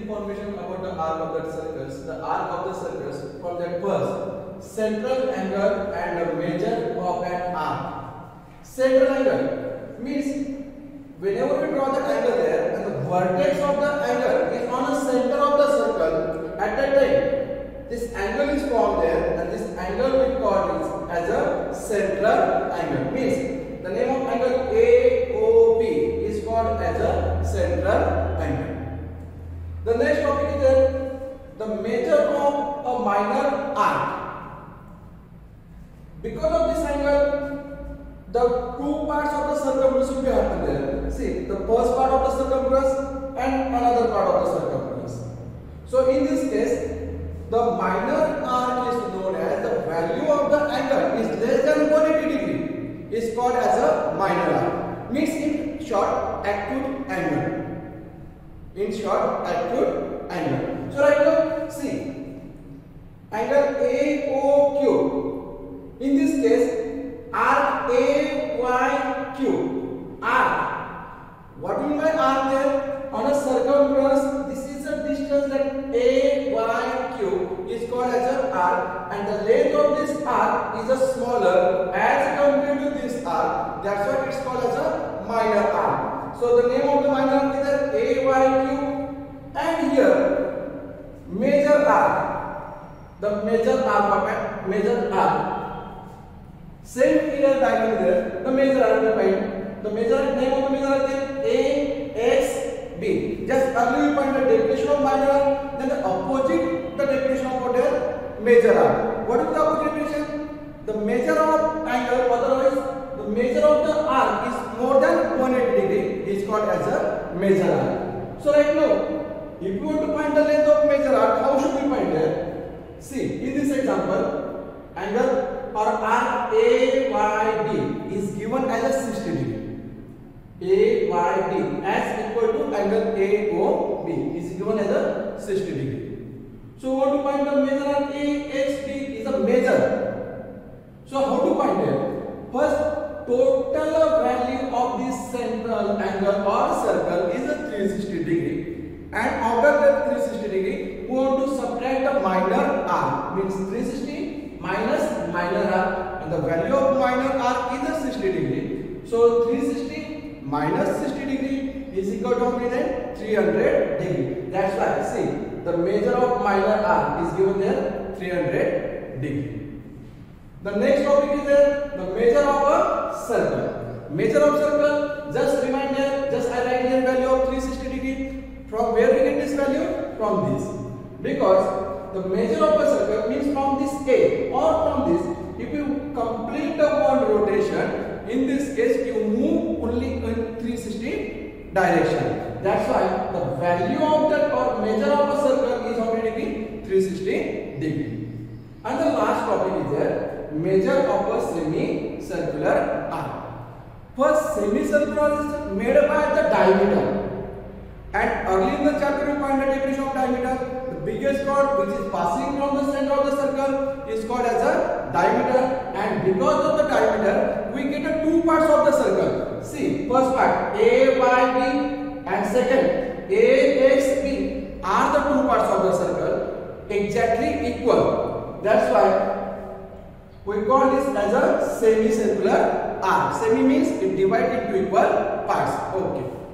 information about the arc of the circles. The arc of the circles from that first central angle and the measure of an arc. Central angle means whenever we draw the angle there and the vertex of the angle is on the center of the circle, at that time this angle is formed there and this angle we call it as a central angle. Means the name of angle AOP is called as a central angle. The next topic is that the measure of a minor arc. Because of this angle, the two parts of the circumference will be happening there. See, the first part of the circumference and another part of the circumference. So in this case, the minor arc is known as the value of the angle is less than 180 degree. Is called as a minor arc. Means in short, acute angle. In short, acute angle. So right now, see, angle AOQ. In this case, arc AYQ. Arc. What do you mean by arc there? On a circumference, this is a distance that AYQ is called as an arc, and the length of this arc is a smaller as compared to this arc. That's why it's called as a minor arc. So the name of the minor arc is AYQ, and here major arc. The major arc of a major arc. Same here diagram there. The major arc we find. The major name of the major arc is AXB. Just earlier we find the definition of minor arc, then the opposite the definition of what is major arc. What is the opposite definition? The measure of angle, otherwise the measure of the arc is more than 180 degree is called as a major arc. So right now, if you want to find the length of major arc, how should we find it? See, in this example, angle or arc AYD is given as a 60 degree. AYD as equal to angle AOB is given as a 60 degree. So what to find the measure arc AXB is a measure. So how to find it? First, total value of this central angle or circle is a 360 degree, and after that 360 degree we want to subtract the minor arc, means 360 minus minor arc, and the value of minor arc is a 60 degree. So 360 minus 60 degree is equal to 300 degree. That's why see the measure of minor arc is given there 300 degree. The next topic is there the measure of a circle. Measure of circle, just remind here, just I write here value of 360 degree. From where we get this value? From this. Because the measure of a circle means from this A or from this. If you complete the one rotation, in this case you move only in 360 direction. That's why the value of that or measure of a circle is how many degree? 360 degree. And the last topic is there measure of a semicircular arc. First, semicircular is made by the diameter. And early in the chapter we find the definition of diameter. The biggest chord which is passing from the center of the circle is called as a diameter, and because of the diameter we get the two parts of the circle. See, first part AYB and second AXB are the two parts of the circle exactly equal. That's why we call this as a semicircular arc. Semi means it divides into equal parts. Okay.